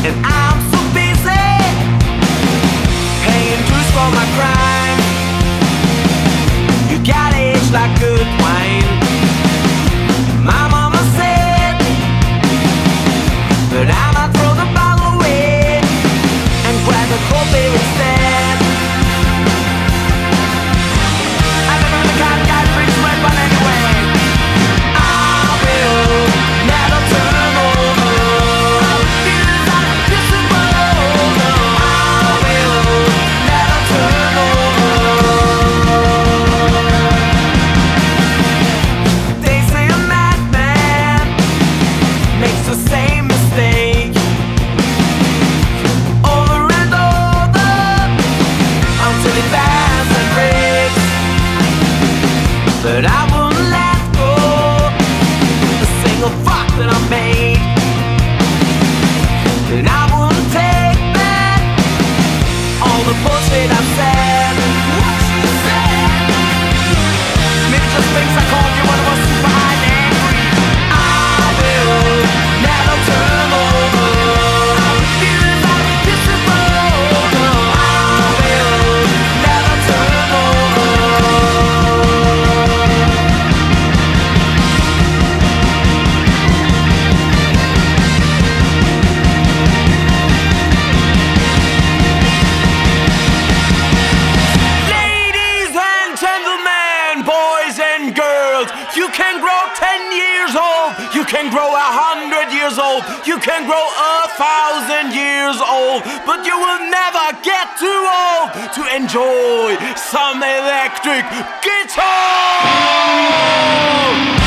and I'm so busy paying dues for my crime. You got age like good wine. My mama said that I might throw the bottle away and grab a cold beer instead. I never the kind of guy who drinks red wine anyway. I will never turn over. Feels like this is over. I will never turn over. They say a madman makes the same mistake over and over until it bends and breaks. But I wouldn't let go a single fuck that I made, and I wouldn't take back all the bullshit I've said. What you said? Maybe just things I called you when I was super high and angry. I will never turn over. Feeling like this is over. I will never turn over. Ladies and gentlemen, boys and girls, you can grow 10 years old, you can grow 100 years old, you can grow 1,000 years old, but you will never get too old to enjoy some electric guitar!